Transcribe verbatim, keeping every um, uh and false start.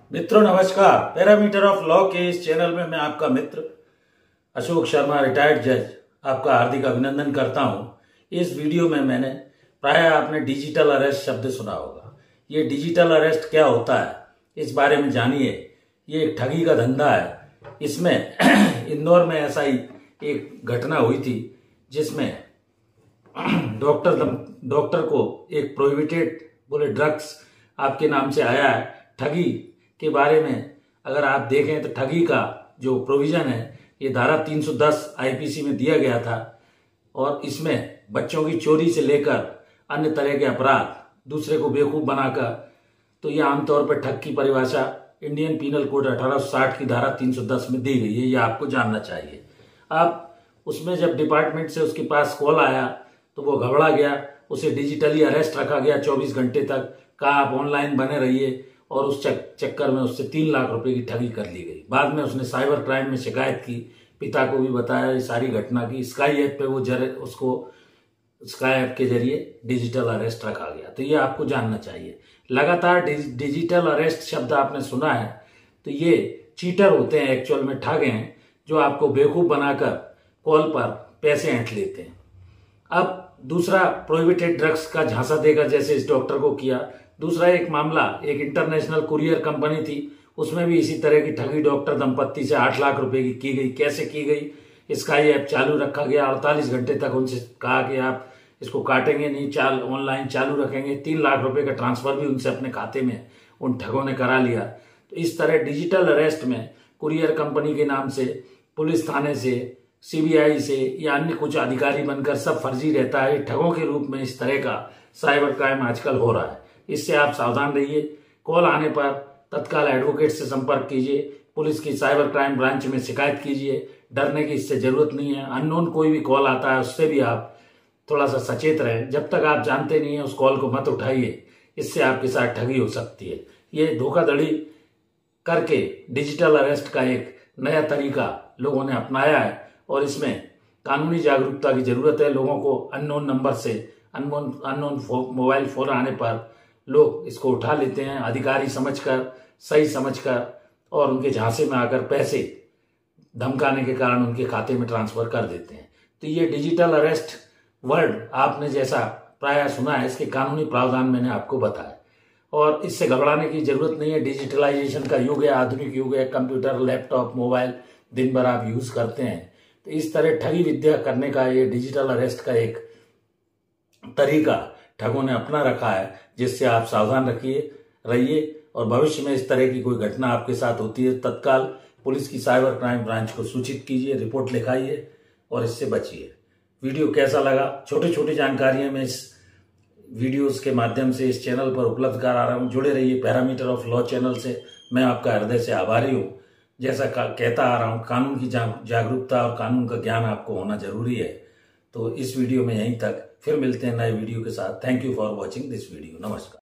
मित्रों नमस्कार। Parameter of law के इस चैनल में मैं आपका मित्र अशोक शर्मा रिटायर्ड जज आपका हार्दिक अभिनंदन करता हूं। इस वीडियो में मैंने प्राय आपने डिजिटल अरेस्ट शब्द सुना होगा। ये डिजिटल अरेस्ट क्या होता है इस बारे में जानिए। ये एक ठगी का धंधा है। इसमें इंदौर में ऐसा ही एक घटना हुई थी जिसमें डॉक्टर डॉक्टर को एक प्रोहिबिटेड बोले ड्रग्स आपके नाम से आया है। ठगी के बारे में अगर आप देखें तो ठगी का जो प्रोविजन है ये धारा तीन सौ दस आईपीसी में दिया गया था और इसमें बच्चों की चोरी से लेकर अन्य तरह के अपराध, दूसरे को बेवकूफ बनाकर, तो ये आमतौर पर ठग की परिभाषा इंडियन पीनल कोड अठारह सौ साठ की धारा तीन सौ दस में दी गई है। ये आपको जानना चाहिए। अब उसमें जब डिपार्टमेंट से उसके पास कॉल आया तो वो घबरा गया। उसे डिजिटली अरेस्ट रखा गया चौबीस घंटे तक। कहा आप ऑनलाइन बने रहिए और उस चक्कर में उससे तीन लाख रुपए की ठगी कर ली गई। बाद में उसने साइबर क्राइम में शिकायत की, पिता को भी बताया ये सारी घटना की। स्काई ऐप पे वो जर उसको स्काई ऐप के जरिए डिजिटल अरेस्ट रखा गया। तो ये आपको जानना चाहिए। लगातार डिजिटल अरेस्ट शब्द आपने सुना है तो ये चीटर होते हैं, एक्चुअल में ठग हैं जो आपको बेवकूफ बनाकर कॉल पर पैसे ऐंठ लेते हैं। अब दूसरा प्रोहिबिटेड ड्रग्स का झांसा देकर जैसे इस डॉक्टर को किया। दूसरा एक मामला एक इंटरनेशनल कुरियर कंपनी थी, उसमें भी इसी तरह की ठगी डॉक्टर दंपत्ति से आठ लाख रुपए की की गई। कैसे की गई? स्काई ऐप चालू रखा गया। अड़तालीस घंटे तक उनसे कहा कि आप इसको काटेंगे नहीं, चाल ऑनलाइन चालू रखेंगे। तीन लाख रुपए का ट्रांसफर भी उनसे अपने खाते में उन ठगों ने करा लिया। तो इस तरह डिजिटल अरेस्ट में कुरियर कंपनी के नाम से, पुलिस थाने से, सीबीआई से या अन्य कुछ अधिकारी बनकर सब फर्जी रहता है। ठगों के रूप में इस तरह का साइबर क्राइम आजकल हो रहा है। इससे आप सावधान रहिए। कॉल आने पर तत्काल एडवोकेट से संपर्क कीजिए। पुलिस की साइबर क्राइम ब्रांच में शिकायत कीजिए। डरने की इससे जरूरत नहीं है। अननोन कोई भी कॉल आता है उससे भी आप थोड़ा सा सचेत रहें। जब तक आप जानते नहीं है उस कॉल को मत उठाइए। इससे आपके साथ ठगी हो सकती है। ये धोखाधड़ी करके डिजिटल अरेस्ट का एक नया तरीका लोगों ने अपनाया है और इसमें कानूनी जागरूकता की जरूरत है। लोगों को अननोन नंबर से अननोन अननोन मोबाइल फोन आने पर लोग इसको उठा लेते हैं, अधिकारी समझकर, सही समझकर, और उनके झांसे में आकर पैसे धमकाने के कारण उनके खाते में ट्रांसफर कर देते हैं। तो ये डिजिटल अरेस्ट वर्ड आपने जैसा प्राय सुना है, इसके कानूनी प्रावधान मैंने आपको बताया और इससे घबराने की जरूरत नहीं है। डिजिटलाइजेशन का युग है, आधुनिक युग है। कंप्यूटर, लैपटॉप, मोबाइल दिन भर आप यूज करते हैं। तो इस तरह ठगी विद्या करने का ये डिजिटल अरेस्ट का एक तरीका ठगों ने अपना रखा है, जिससे आप सावधान रखिए रहिए और भविष्य में इस तरह की कोई घटना आपके साथ होती है तत्काल पुलिस की साइबर क्राइम ब्रांच को सूचित कीजिए, रिपोर्ट लिखाइए और इससे बचिए। वीडियो कैसा लगा? छोटी छोटी जानकारियां मैं इस वीडियोस के माध्यम से इस चैनल पर उपलब्ध करा रहा हूं। जुड़े रहिए पैरामीटर ऑफ लॉ चैनल से। मैं आपका हृदय से आभारी हूं। जैसा कहता आ रहा हूं, कानून की जागरूकता और कानून का ज्ञान आपको होना जरूरी है। तो इस वीडियो में यहीं तक, फिर मिलते हैं नए वीडियो के साथ। Thank you for watching this video. नमस्कार।